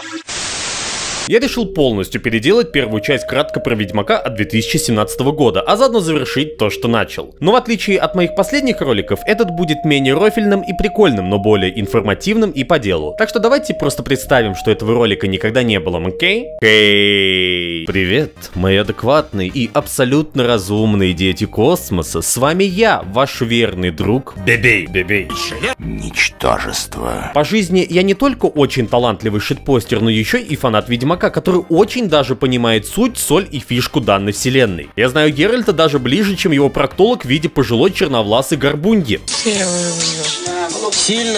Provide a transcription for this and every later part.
Я решил полностью переделать первую часть кратко про Ведьмака от 2017 года, а заодно завершить то, что начал. Но в отличие от моих последних роликов, этот будет менее рофильным и прикольным, но более информативным и по делу. Так что давайте просто представим, что этого ролика никогда не было, окей? Привет, мои адекватные и абсолютно разумные дети космоса. С вами я, ваш верный друг Бебей. Ничтожество. По жизни я не только очень талантливый шитпостер, но еще и фанат Ведьмака, который очень даже понимает суть, соль и фишку данной вселенной. Я знаю Геральта даже ближе, чем его проктолог в виде пожилой черновласой горбуньи. Сильно?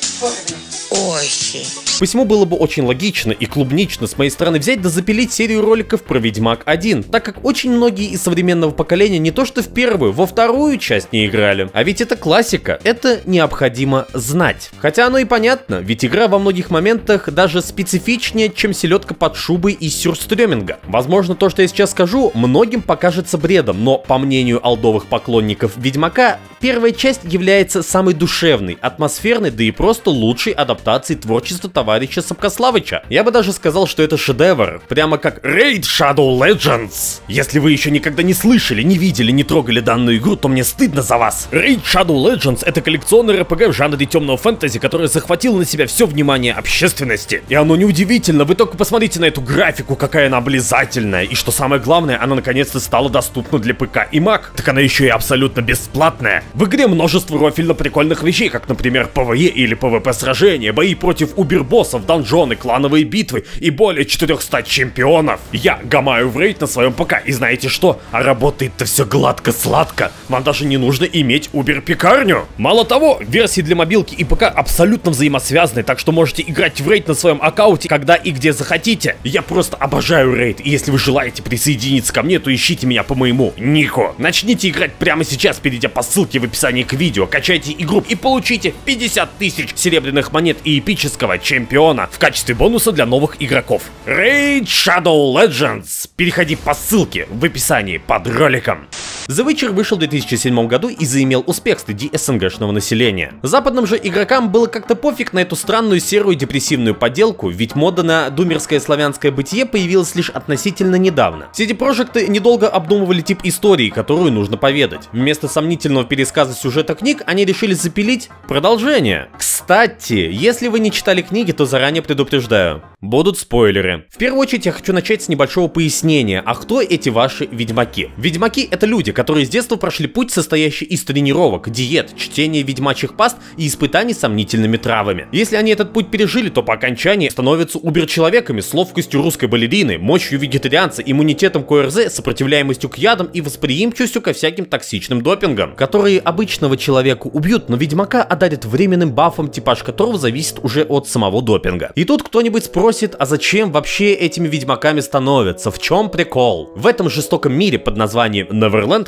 Очень. Посему было бы очень логично и клубнично с моей стороны взять да запилить серию роликов про Ведьмак 1, так как очень многие из современного поколения не то что в первую, во вторую часть не играли. А ведь это классика, это необходимо знать. Хотя оно и понятно, ведь игра во многих моментах даже специфичнее, чем селедка под шубой из сюрстрёминга. Возможно, то, что я сейчас скажу, многим покажется бредом, но по мнению олдовых поклонников Ведьмака, первая часть является самой душевной, атмосферной, да и просто лучшей адаптацией творчества товарища Сапкославыча. Я бы даже сказал, что это шедевр, прямо как Raid Shadow Legends. Если вы еще никогда не слышали, не видели, не трогали данную игру, то мне стыдно за вас. Raid Shadow Legends — это коллекционный РПГ в жанре темного фэнтези, который захватил на себя все внимание общественности. И оно неудивительно, вы только посмотрите на эту графику, какая она облизательная, и что самое главное, она наконец-то стала доступна для ПК и Mac. Так она еще и абсолютно бесплатная. В игре множество рофильно прикольных вещей, как, например, PvE или PvP сражения, бои против убер-боссов, донжоны, клановые битвы и более 400 чемпионов. Я гамаю в рейд на своем ПК, и знаете что? А работает-то все гладко-сладко. Вам даже не нужно иметь убер-пекарню. Мало того, версии для мобилки и ПК абсолютно взаимосвязаны, так что можете играть в рейд на своем аккаунте, когда и где захотите. Я просто обожаю рейд, и если вы желаете присоединиться ко мне, то ищите меня по моему нику. Начните играть прямо сейчас, перейдя по ссылке в описании к видео, качайте игру и получите 50 тысяч серебряных монет и эпического чемпиона в качестве бонуса для новых игроков. Raid Shadow Legends. Переходи по ссылке в описании под роликом. The Witcher вышел в 2007 году и заимел успех среди СНГшного населения. Западным же игрокам было как-то пофиг на эту странную серую депрессивную подделку, ведь мода на думерское славянское бытие появилась лишь относительно недавно. CD Projekt недолго обдумывали тип истории, которую нужно поведать. Вместо сомнительного пересказа сюжета книг они решили запилить продолжение. Кстати, если вы не читали книги, то заранее предупреждаю, будут спойлеры. В первую очередь я хочу начать с небольшого пояснения, а кто эти ваши ведьмаки? Ведьмаки — это люди, которые с детства прошли путь, состоящий из тренировок, диет, чтения ведьмачьих паст и испытаний сомнительными травами. Если они этот путь пережили, то по окончании становятся убер-человеками с ловкостью русской балерины, мощью вегетарианца, иммунитетом к ОРЗ, сопротивляемостью к ядам и восприимчивостью ко всяким токсичным допингам, которые обычного человека убьют, но ведьмака одарят временным бафом, типаж которого зависит уже от самого допинга. И тут кто-нибудь спросит, а зачем вообще этими ведьмаками становятся? В чем прикол? В этом жестоком мире под названием Неверленд,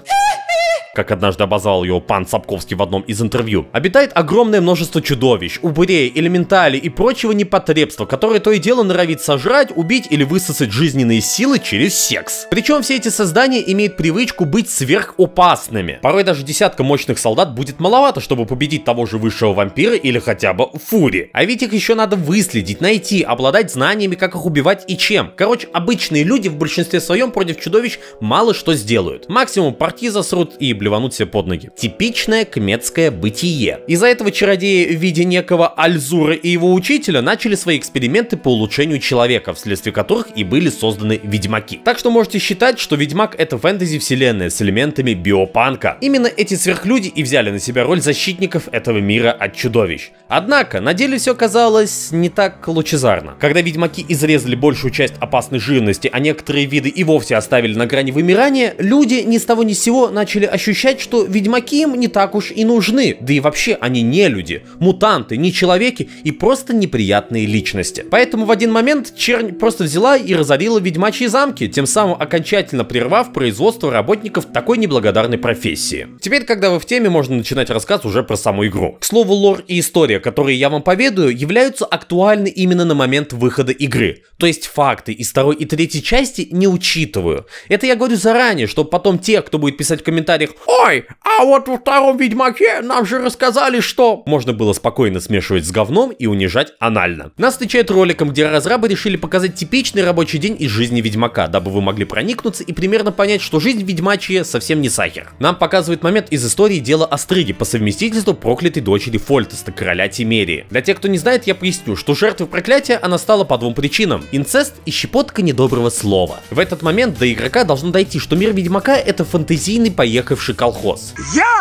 как однажды обозвал его пан Сапковский в одном из интервью, обитает огромное множество чудовищ, упырей, элементалей и прочего непотребства, которое то и дело норовит сожрать, убить или высосать жизненные силы через секс. Причем все эти создания имеют привычку быть сверхопасными. Порой даже десятка мощных солдат будет маловато, чтобы победить того же высшего вампира или хотя бы Фури. А ведь их еще надо выследить, найти, обладать знаниями, как их убивать и чем. Короче, обычные люди в большинстве своем против чудовищ мало что сделают. Максимум партии засрут и блевануть себе под ноги. Типичное кметское бытие. Из-за этого чародеи в виде некого Альзура и его учителя начали свои эксперименты по улучшению человека, вследствие которых и были созданы ведьмаки. Так что можете считать, что Ведьмак — это фэнтези-вселенная с элементами биопанка. Именно эти сверхлюди и взяли на себя роль защитников этого мира от чудовищ. Однако, на деле все казалось не так лучезарно. Когда ведьмаки изрезали большую часть опасной живности, а некоторые виды и вовсе оставили на грани вымирания, люди ни с того ни с сего начали ощущать, что ведьмаки им не так уж и нужны. Да и вообще они не люди, мутанты, не человеки и просто неприятные личности. Поэтому в один момент чернь просто взяла и разорила ведьмачьи замки, тем самым окончательно прервав производство работников такой неблагодарной профессии. Теперь, когда вы в теме, можно начинать рассказ уже про саму игру. К слову, лор и история, которые я вам поведаю, являются актуальны именно на момент выхода игры. То есть факты из второй и третьей части не учитываю. Это я говорю заранее, чтобы потом те, кто будет писать в комментариях: «Ой, а вот во втором Ведьмаке нам же рассказали, что...» Можно было спокойно смешивать с говном и унижать анально. Нас встречает роликом, где разрабы решили показать типичный рабочий день из жизни Ведьмака, дабы вы могли проникнуться и примерно понять, что жизнь ведьмачья совсем не сахар. Нам показывает момент из истории дела Астриги, по совместительству проклятой дочери Фольтеста, короля Тимерии. Для тех, кто не знает, я поясню, что жертвой проклятия она стала по двум причинам: инцест и щепотка недоброго слова. В этот момент до игрока должно дойти, что мир Ведьмака — это фэнтезийный поехавший колхоз.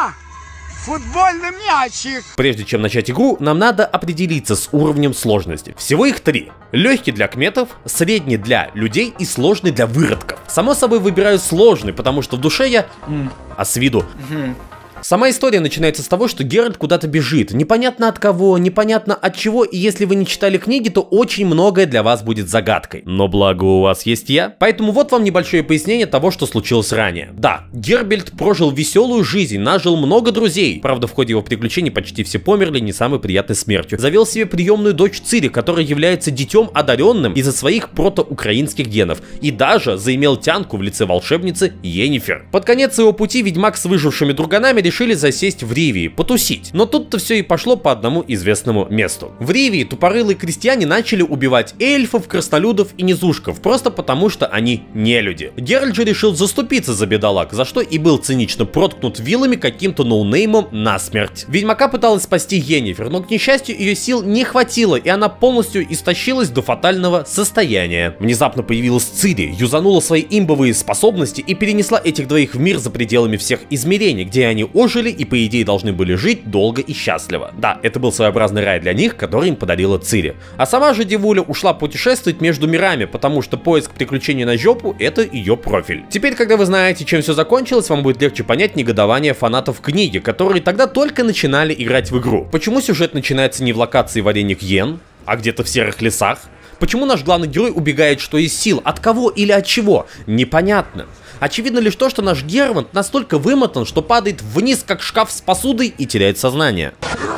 Футбольный мячик! Прежде чем начать игру, нам надо определиться с уровнем сложности. Всего их 3. Легкий для кметов, средний для людей и сложный для выродков. Само собой выбираю сложный, потому что в душе я... А с виду... Сама история начинается с того, что Геральт куда-то бежит. Непонятно от кого, непонятно от чего, и если вы не читали книги, то очень многое для вас будет загадкой. Но благо у вас есть я. Поэтому вот вам небольшое пояснение того, что случилось ранее. Да, Гербальт прожил веселую жизнь, нажил много друзей. Правда, в ходе его приключений почти все померли не самой приятной смертью. Завел себе приемную дочь Цири, которая является детем одаренным из-за своих протоукраинских генов. И даже заимел тянку в лице волшебницы Йеннифер. Под конец его пути ведьмак с выжившими друганами решили засесть в Ривии, потусить. Но тут-то все и пошло по одному известному месту. В Ривии тупорылые крестьяне начали убивать эльфов, краснолюдов и низушков, просто потому что они не люди. Геральт же решил заступиться за бедолаг, за что и был цинично проткнут вилами каким-то ноунеймом насмерть. Ведьмака пыталась спасти Йеннифер, но, к несчастью, ее сил не хватило, и она полностью истощилась до фатального состояния. Внезапно появилась Цири, юзанула свои имбовые способности и перенесла этих двоих в мир за пределами всех измерений, где они ожили и по идее должны были жить долго и счастливо. Да, это был своеобразный рай для них, который им подарила Цири. А сама же девуля ушла путешествовать между мирами, потому что поиск приключений на жопу — это ее профиль. Теперь, когда вы знаете, чем все закончилось, вам будет легче понять негодование фанатов книги, которые тогда только начинали играть в игру. Почему сюжет начинается не в локации вареник Йен, а где-то в серых лесах? Почему наш главный герой убегает что из сил? От кого или от чего? Непонятно. Очевидно лишь то, что наш Гервант настолько вымотан, что падает вниз, как шкаф с посудой, и теряет сознание.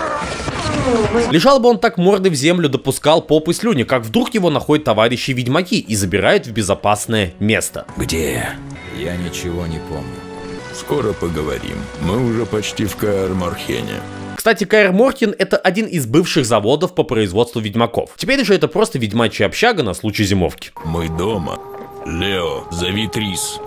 Лежал бы он так мордой в землю, допускал поп и слюни, как вдруг его находят товарищи ведьмаки и забирают в безопасное место. Где я? Я ничего не помню. Скоро поговорим. Мы уже почти в Каэр-Морхене. Кстати, Каэр-Морхен — это один из бывших заводов по производству ведьмаков. Теперь же это просто ведьмачья общага на случай зимовки. Мы дома. Лео, зови Трис.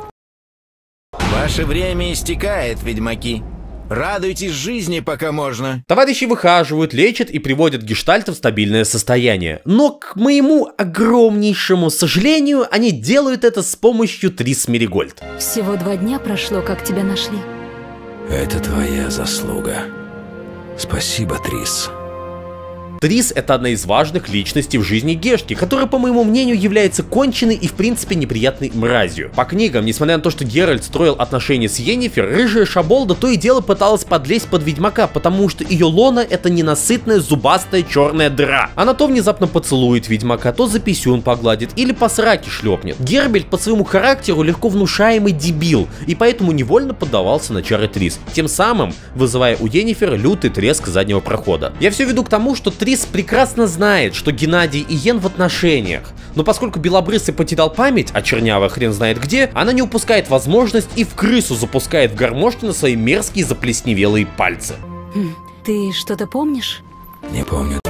Ваше время истекает, ведьмаки. Радуйтесь жизни, пока можно. Товарищи выхаживают, лечат и приводят гештальт в стабильное состояние. Но, к моему огромнейшему сожалению, они делают это с помощью Трис Меригольд. Всего 2 дня прошло, как тебя нашли. Это твоя заслуга. Спасибо, Трис. Трис — это одна из важных личностей в жизни Гешки, которая, по моему мнению, является конченной и в принципе неприятной мразью. По книгам, несмотря на то, что Геральт строил отношения с Йеннифер, рыжая шаболда то и дело пыталась подлезть под ведьмака, потому что ее лона — это ненасытная зубастая черная дыра. Она то внезапно поцелует ведьмака, то за писюн погладит или по сраке шлепнет. Гербальт по своему характеру легко внушаемый дебил, и поэтому невольно поддавался на чары Трис, тем самым вызывая у Йеннифер лютый треск заднего прохода. Я все веду к тому, что Трис прекрасно знает, что Геннадий и Йен в отношениях, но поскольку белобрысый потерял память, а чернявая хрен знает где, она не упускает возможность и в крысу запускает в Гармошкина свои мерзкие заплесневелые пальцы. Ты что-то помнишь? Не помню.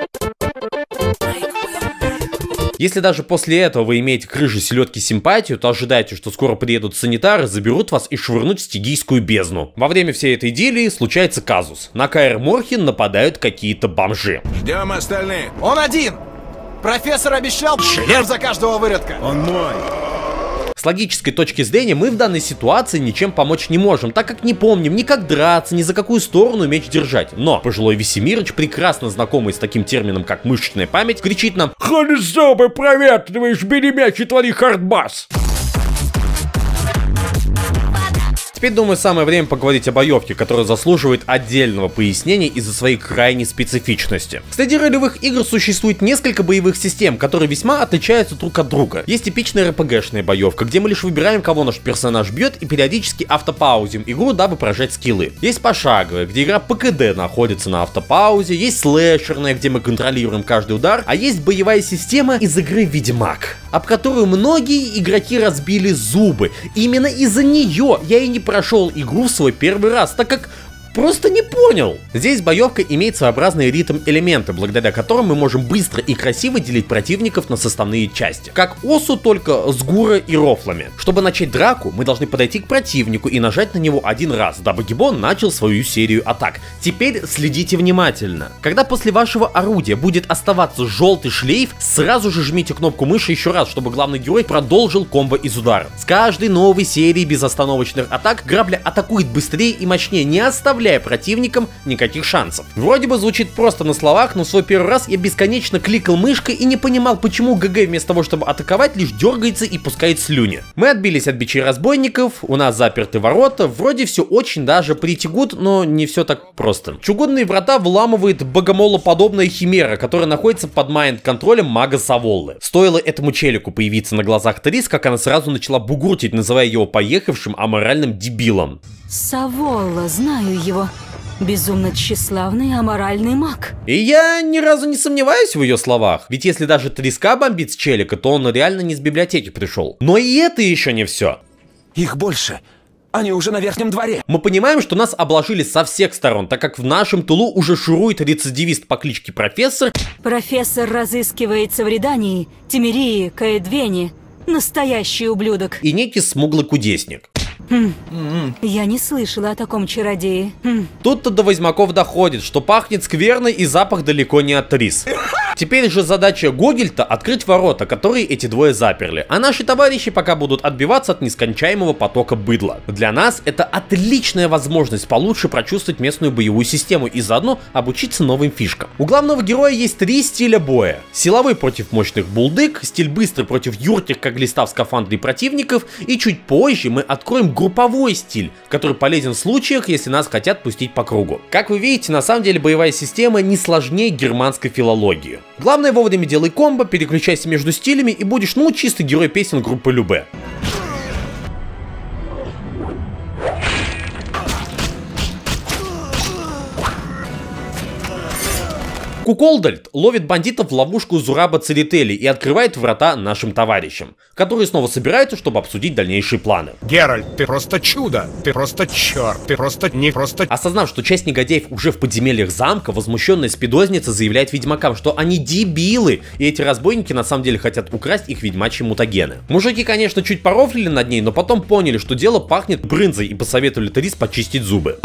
Если даже после этого вы имеете к рыжей селедке симпатию, то ожидайте, что скоро приедут санитары, заберут вас и швырнут в стигийскую бездну. Во время всей этой идиллии случается казус. На Каэр-Морхен нападают какие-то бомжи. Ждем остальных. Он один! Профессор обещал шлем за каждого выродка. Он мой. С логической точки зрения мы в данной ситуации ничем помочь не можем, так как не помним ни как драться, ни за какую сторону меч держать. Но пожилой Весемирыч, прекрасно знакомый с таким термином, как мышечная память, кричит нам: «Ходи зубы проветриваешь, бери мяч и твори хардбас!» Теперь, думаю, самое время поговорить о боевке, которая заслуживает отдельного пояснения из-за своей крайней специфичности. Среди ролевых игр существует несколько боевых систем, которые весьма отличаются друг от друга. Есть типичная РПГшная боевка, где мы лишь выбираем, кого наш персонаж бьет, и периодически автопаузим игру, дабы прожать скиллы. Есть пошаговая, где игра по КД находится на автопаузе, есть слэшерная, где мы контролируем каждый удар, а есть боевая система из игры Ведьмак, об которую многие игроки разбили зубы. Именно из-за нее я и не прошел игру в свой первый раз, так как просто не понял. Здесь боевка имеет своеобразные ритм-элементы, благодаря которым мы можем быстро и красиво делить противников на составные части. Как Осу, только с гура и рофлами. Чтобы начать драку, мы должны подойти к противнику и нажать на него один раз, дабы Гибон начал свою серию атак. Теперь следите внимательно. Когда после вашего орудия будет оставаться желтый шлейф, сразу же жмите кнопку мыши еще раз, чтобы главный герой продолжил комбо из удара. С каждой новой серией безостановочных атак Грабля атакует быстрее и мощнее, не оставляя противникам никаких шансов. Вроде бы звучит просто на словах, но в свой первый раз я бесконечно кликал мышкой и не понимал, почему ГГ вместо того, чтобы атаковать, лишь дергается и пускает слюни. Мы отбились от бичей разбойников, у нас заперты ворота, вроде все очень даже pretty good, но не все так просто. Чугунные врата вламывает богомолоподобная химера, которая находится под майнд-контролем мага Саволлы. Стоило этому челику появиться на глазах Трис, как она сразу начала бугуртить, называя его поехавшим аморальным дебилом. Саволла, знаю его. Безумно тщеславный аморальный маг. И я ни разу не сомневаюсь в ее словах. Ведь если даже Триска бомбит с челика, то он реально не с библиотеки пришел. Но и это еще не все. Их больше. Они уже на верхнем дворе. Мы понимаем, что нас обложили со всех сторон, так как в нашем тылу уже шурует рецидивист по кличке Профессор. Профессор разыскивается в Редании, Тимирии, Каэдвене. Настоящий ублюдок. И некий смуглый кудесник. Я не слышала о таком чародее. Тут-то до Ведьмаков доходит, что пахнет скверно и запах далеко не от Трис. Теперь же задача Гогельта открыть ворота, которые эти двое заперли, а наши товарищи пока будут отбиваться от нескончаемого потока быдла. Для нас это отличная возможность получше прочувствовать местную боевую систему и заодно обучиться новым фишкам. У главного героя есть 3 стиля боя. Силовой против мощных булдык, стиль быстрый против юрких как глиста в скафандре противников, и чуть позже мы откроем групповой стиль, который полезен в случаях, если нас хотят пустить по кругу. Как вы видите, на самом деле боевая система не сложнее германской филологии. Главное, вовремя делай комбо, переключайся между стилями и будешь, ну, чистый герой песен группы Любе. Куколдальд ловит бандитов в ловушку Зураба Церетели и открывает врата нашим товарищам, которые снова собираются, чтобы обсудить дальнейшие планы. Геральт, ты просто чудо, ты просто черт, ты просто не просто... Осознав, что часть негодяев уже в подземельях замка, возмущенная спидозница заявляет ведьмакам, что они дебилы, и эти разбойники на самом деле хотят украсть их ведьмачьи мутагены. Мужики, конечно, чуть порофлили над ней, но потом поняли, что дело пахнет брынзой и посоветовали Трис почистить зубы.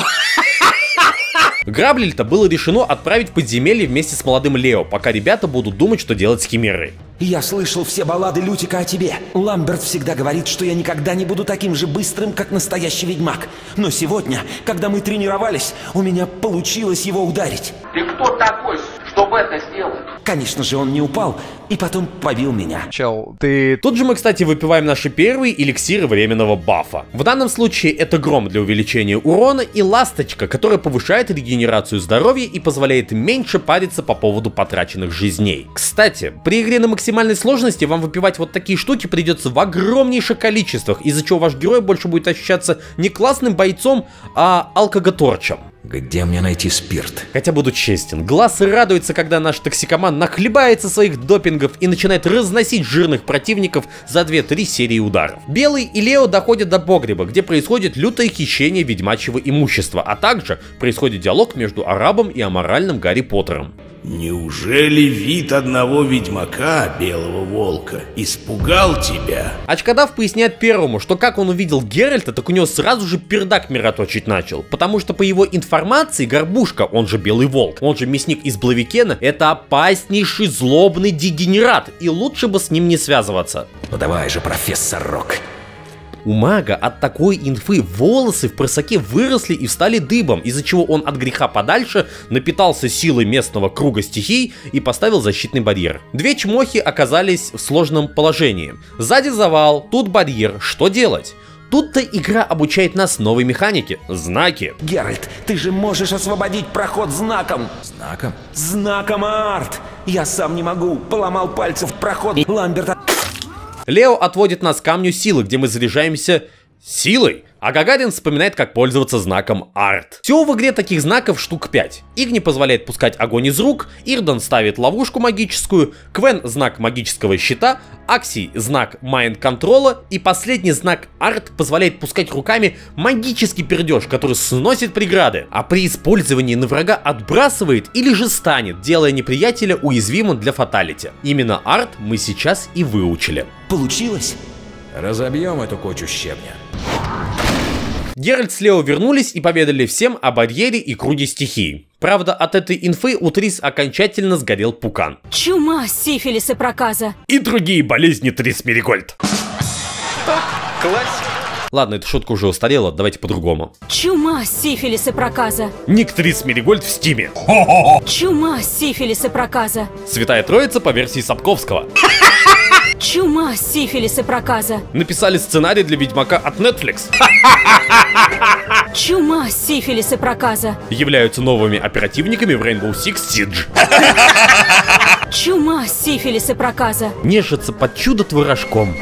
Граблельта было решено отправить в подземелье вместе с молодым Лео, пока ребята будут думать, что делать с Химерой. Я слышал все баллады Лютика о тебе. Ламберт всегда говорит, что я никогда не буду таким же быстрым, как настоящий ведьмак. Но сегодня, когда мы тренировались, у меня получилось его ударить. Ты кто такой, чтобы это сделать? Конечно же, он не упал и потом побил меня. Чел, ты... Тут же мы, кстати, выпиваем наши первые эликсиры временного бафа. В данном случае это гром для увеличения урона и ласточка, которая повышает регенерацию здоровья и позволяет меньше париться по поводу потраченных жизней. Кстати, при игре на максимальной сложности вам выпивать вот такие штуки придется в огромнейших количествах, из-за чего ваш герой больше будет ощущаться не классным бойцом, а алкоголторчем. Где мне найти спирт? Хотя буду честен, глаз радуется, когда наш токсикоман нахлебается своих допингов и начинает разносить жирных противников за 2-3 серии ударов. Белый и Лео доходят до погреба, где происходит лютое хищение ведьмачьего имущества, а также происходит диалог между арабом и аморальным Гарри Поттером. Неужели вид одного ведьмака, Белого Волка, испугал тебя? Очкодав поясняет первому, что как он увидел Геральта, так у него сразу же пердак мироточить начал, потому что по его информации Горбушка, он же Белый Волк, он же мясник из Блавикена, это опаснейший злобный дегенерат, и лучше бы с ним не связываться. Ну давай же, профессор Рок. У мага от такой инфы волосы в просаке выросли и встали дыбом, из-за чего он от греха подальше напитался силой местного круга стихий и поставил защитный барьер. Две чмохи оказались в сложном положении. Сзади завал, тут барьер, что делать? Тут-то игра обучает нас новой механике – знаки. Геральт, ты же можешь освободить проход знаком. Знаком? Знаком арт. Я сам не могу, поломал пальцы в проход Ламберта. Лео отводит нас к камню силы, где мы заряжаемся силой. А Гагарин вспоминает, как пользоваться знаком Арт. Всего в игре таких знаков штук 5. Игни позволяет пускать огонь из рук, Ирдан ставит ловушку магическую, Квен знак магического щита, Аксий знак майнд-контрола и последний знак Арт позволяет пускать руками магический пердеж, который сносит преграды, а при использовании на врага отбрасывает или же станет, делая неприятеля уязвимым для фаталити. Именно Арт мы сейчас и выучили. Получилось? Разобьем эту кучу щебня. Геральт с Лео вернулись и поведали всем о барьере и круге стихий. Правда, от этой инфы у Трис окончательно сгорел пукан. Чума, сифилис и проказа. И другие болезни Трис Меригольд. Классика. Ладно, эта шутка уже устарела, давайте по-другому. Чума, сифилис и проказа. Ник Трис Меригольд в стиме. Чума, сифилис и проказа. Святая Троица по версии Сапковского. Чума, сифилис и проказа. Написали сценарий для Ведьмака от Netflix. Чума, сифилис и проказа. Являются новыми оперативниками в Rainbow Six Siege. Чума, сифилис и проказа. Нежится под чудо-творожком.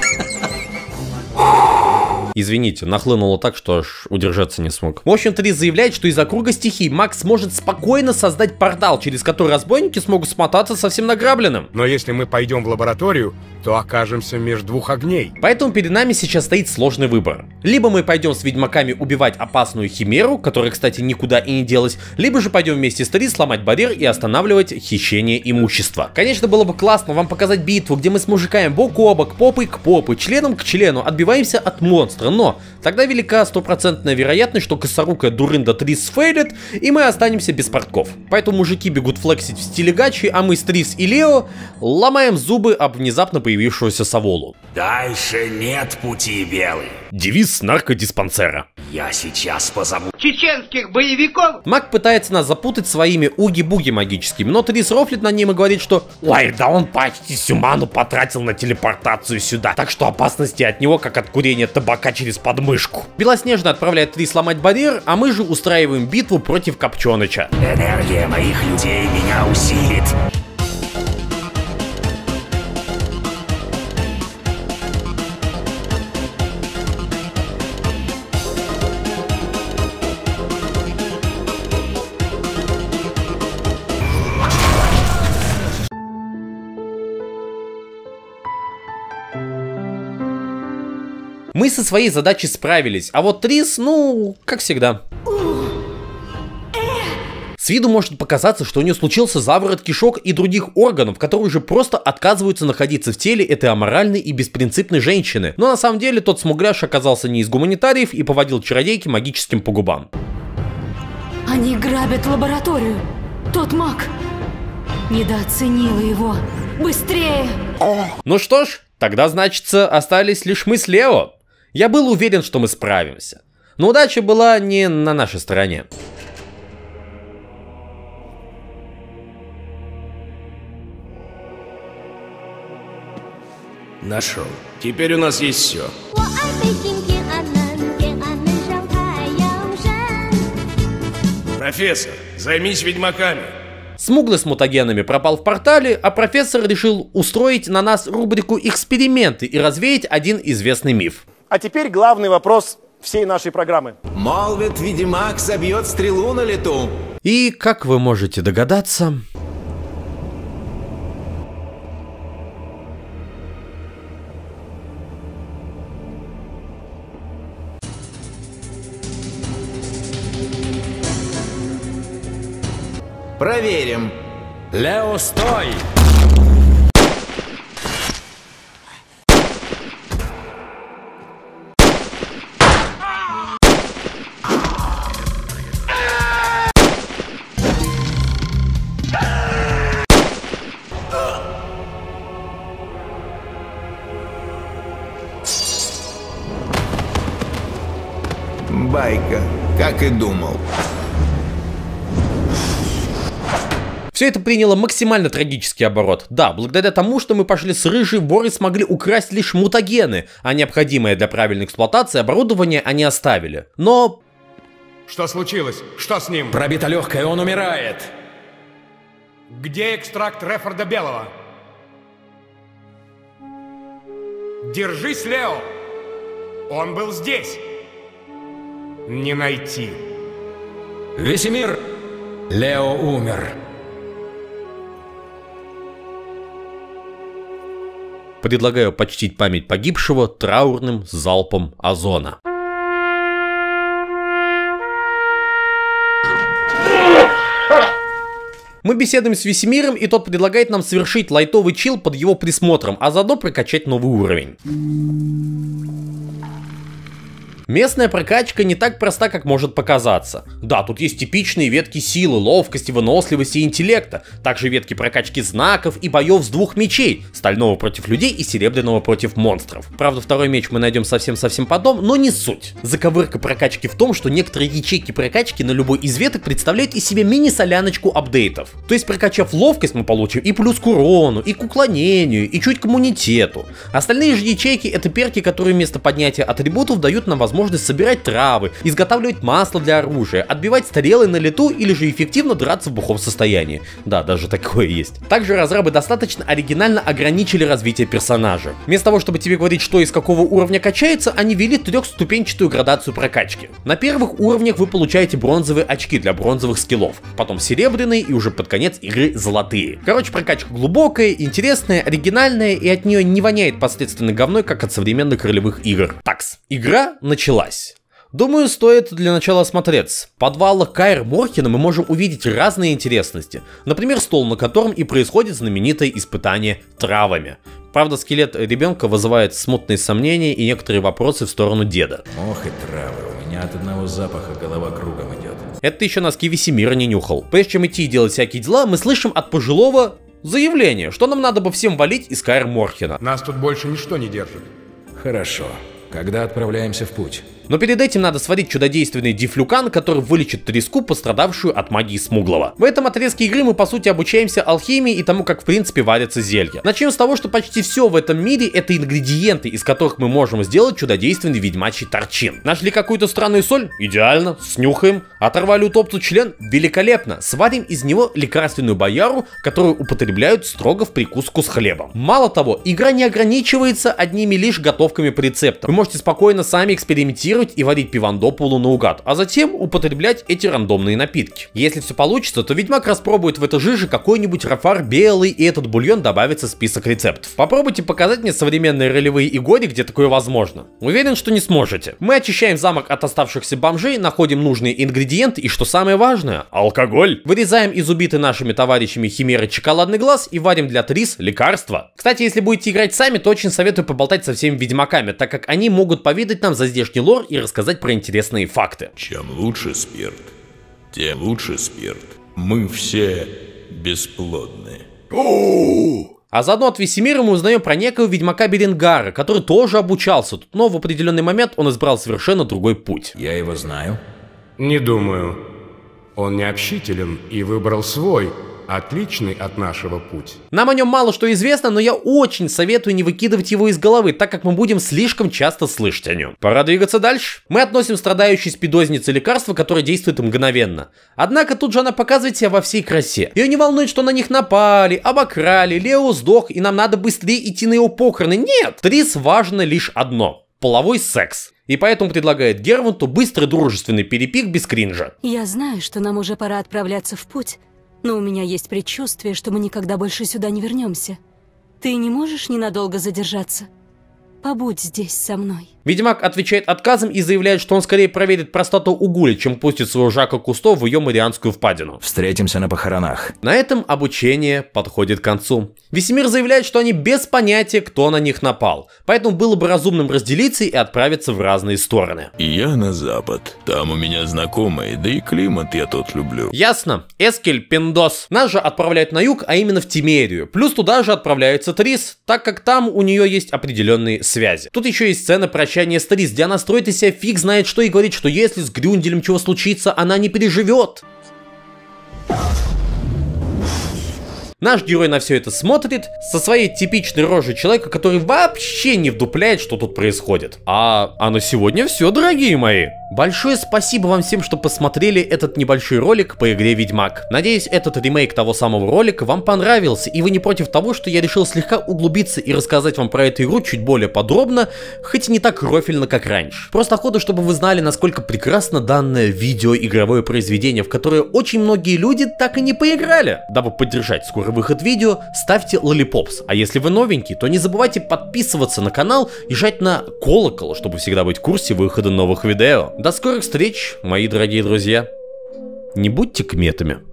Извините, нахлынуло так, что аж удержаться не смог. В общем, Трис заявляет, что из-за круга стихий маг сможет спокойно создать портал, через который разбойники смогут смотаться совсем награбленным. Но если мы пойдем в лабораторию, то окажемся между двух огней. Поэтому перед нами сейчас стоит сложный выбор. Либо мы пойдем с ведьмаками убивать опасную химеру, которая, кстати, никуда и не делась, либо же пойдем вместе с Трис сломать барьер и останавливать хищение имущества. Конечно, было бы классно вам показать битву, где мы с мужиками бок о бок, попой к попу, членом к члену отбиваемся от монстра, но тогда велика стопроцентная вероятность, что косорукая дурында Трис сфейлит, и мы останемся без портков. Поэтому мужики бегут флексить в стиле гачи, а мы с Трис и Лео ломаем зубы об внезапно появившуюся Саволу. Дальше нет пути, Белый. Девиз наркодиспансера. Я сейчас позову Чеченских боевиков? Маг пытается нас запутать своими уги-буги магическими, но Трис рофлит на ним и говорит, что «Ой, да он почти всю ману потратил на телепортацию сюда, так что опасности от него, как от курения табака через подмышку». Белоснежно отправляет Трис ломать барьер, а мы же устраиваем битву против Копченыча. Энергия моих людей меня усилит. Мы со своей задачей справились, а вот Трис, ну, как всегда. С виду может показаться, что у нее случился заворот кишок и других органов, которые уже просто отказываются находиться в теле этой аморальной и беспринципной женщины. Но на самом деле тот смугляш оказался не из гуманитариев и поводил чародейки магическим по губам. Они грабят лабораторию. Тот маг. Недооценила его. Быстрее! Ну что ж, тогда, значится, остались лишь мы с Лео. Я был уверен, что мы справимся. Но удача была не на нашей стороне. Нашел. Теперь у нас есть все. Профессор, займись ведьмаками. Смуглый с мутагенами пропал в портале, а профессор решил устроить на нас рубрику «Эксперименты» и развеять один известный миф. А теперь главный вопрос всей нашей программы. Молвит, ведьмак собьет стрелу на лету. И, как вы можете догадаться... Проверим. Лео, стой! Байка, как и думал. Все это приняло максимально трагический оборот. Да, благодаря тому, что мы пошли с рыжей, воры смогли украсть лишь мутагены, а необходимое для правильной эксплуатации оборудование они оставили. Но... Что случилось? Что с ним? Пробито легкое, он умирает. Где экстракт Рефорда Белого? Держись, Лео! Он был здесь! не найти. Весемир, Лео умер. Предлагаю почтить память погибшего траурным залпом озона. Мы беседуем с Весемиром, и тот предлагает нам совершить лайтовый чил под его присмотром, а заодно прокачать новый уровень. Местная прокачка не так проста, как может показаться. Да, тут есть типичные ветки силы, ловкости, выносливости и интеллекта. Также ветки прокачки знаков и боев с двух мечей. Стального против людей и серебряного против монстров. Правда, второй меч мы найдем совсем потом, но не суть. Заковырка прокачки в том, что некоторые ячейки прокачки на любой из веток представляют из себя мини-соляночку апдейтов. То есть, прокачав ловкость, мы получим и плюс к урону, и к уклонению, и чуть к иммунитету. Остальные же ячейки — это перки, которые вместо поднятия атрибутов дают нам возможность собирать травы, изготавливать масло для оружия, отбивать стрелы на лету или же эффективно драться в бухом состоянии. Да, даже такое есть. Также разрабы достаточно оригинально ограничили развитие персонажа. Вместо того, чтобы тебе говорить, что из какого уровня качается, они ввели трехступенчатую градацию прокачки. На первых уровнях вы получаете бронзовые очки для бронзовых скиллов, потом серебряные и уже под конец игры золотые. Короче, прокачка глубокая, интересная, оригинальная, и от нее не воняет посредственно говной, как от современных ролевых игр. Такс, игра началась. Думаю, стоит для начала осмотреться. В подвалах Каэр Морхена мы можем увидеть разные интересности. Например, стол, на котором и происходит знаменитое испытание травами. Правда, скелет ребенка вызывает смутные сомнения и некоторые вопросы в сторону деда. Ох и травы, у меня от одного запаха голова кругом идет. Это еще носки Весемира не нюхал. Прежде чем идти и делать всякие дела, мы слышим от пожилого заявление, что нам надо бы всем валить из Каэр Морхена. Нас тут больше ничто не держит. Хорошо. Когда отправляемся в путь? Но перед этим надо сварить чудодейственный дифлюкан, который вылечит треску, пострадавшую от магии Смуглого. В этом отрезке игры мы по сути обучаемся алхимии и тому, как в принципе варятся зелья. Начнем с того, что почти все в этом мире это ингредиенты, из которых мы можем сделать чудодейственный ведьмачий торчин. Нашли какую-то странную соль? Идеально, снюхаем. Оторвали утопцу член? Великолепно. Сварим из него лекарственную бояру, которую употребляют строго в прикуску с хлебом. Мало того, игра не ограничивается одними лишь готовками по рецептам. Вы можете спокойно сами экспериментировать и варить пивандопулу наугад, а затем употреблять эти рандомные напитки. Если все получится, то ведьмак распробует в этой жиже какой-нибудь рафар белый, и этот бульон добавится в список рецептов. Попробуйте показать мне современные ролевые игры, где такое возможно. Уверен, что не сможете. Мы очищаем замок от оставшихся бомжей, находим нужные ингредиенты и, что самое важное, алкоголь. Вырезаем из убитой нашими товарищами химеры шоколадный глаз и варим для Трис лекарства. Кстати, если будете играть сами, то очень советую поболтать со всеми ведьмаками, так как они могут поведать нам за здешний лор и рассказать про интересные факты. Чем лучше спирт, тем лучше спирт. Мы все бесплодны. А заодно от Весемира мы узнаем про некого ведьмака Беренгара, который тоже обучался тут, но в определенный момент он избрал совершенно другой путь. Я его знаю? Не думаю. Он не общителен и выбрал свой, отличный от нашего путь. Нам о нем мало что известно, но я очень советую не выкидывать его из головы, так как мы будем слишком часто слышать о нем. Пора двигаться дальше. Мы относим страдающей спидознице лекарство, которое действует мгновенно. Однако тут же она показывает себя во всей красе. Ее не волнует, что на них напали, обокрали, Лео сдох, и нам надо быстрее идти на его похороны. Нет! Трис важно лишь одно – половой секс. И поэтому предлагает Герванту быстрый дружественный перепик без кринжа. Я знаю, что нам уже пора отправляться в путь. Но у меня есть предчувствие, что мы никогда больше сюда не вернемся. Ты не можешь ненадолго задержаться? Побудь здесь со мной. Ведьмак отвечает отказом и заявляет, что он скорее проверит простоту Угули, чем пустит своего Жака Кусто в ее Марианскую впадину. Встретимся на похоронах. На этом обучение подходит к концу. Весемир заявляет, что они без понятия, кто на них напал. Поэтому было бы разумным разделиться и отправиться в разные стороны. И я на запад. Там у меня знакомые, да и климат я тот люблю. Ясно. Эскель Пиндос. Нас же отправляют на юг, а именно в Тимерию. Плюс туда же отправляется Трис, так как там у нее есть определенные связи. Тут еще есть сцена прощания с Трис, где она строит из себя фиг знает что и говорит, что если с Грюнделем чего случится, она не переживет. Наш герой на все это смотрит со своей типичной рожей человека, который вообще не вдупляет, что тут происходит. А на сегодня все, дорогие мои. Большое спасибо вам всем, что посмотрели этот небольшой ролик по игре Ведьмак. Надеюсь, этот ремейк того самого ролика вам понравился, и вы не против того, что я решил слегка углубиться и рассказать вам про эту игру чуть более подробно, хоть и не так рофильно, как раньше. Просто охота, чтобы вы знали, насколько прекрасно данное видеоигровое произведение, в которое очень многие люди так и не поиграли. Дабы поддержать скорый выход видео, ставьте лолипопс. А если вы новенький, то не забывайте подписываться на канал и жать на колокол, чтобы всегда быть в курсе выхода новых видео. До скорых встреч, мои дорогие друзья. Не будьте кметами.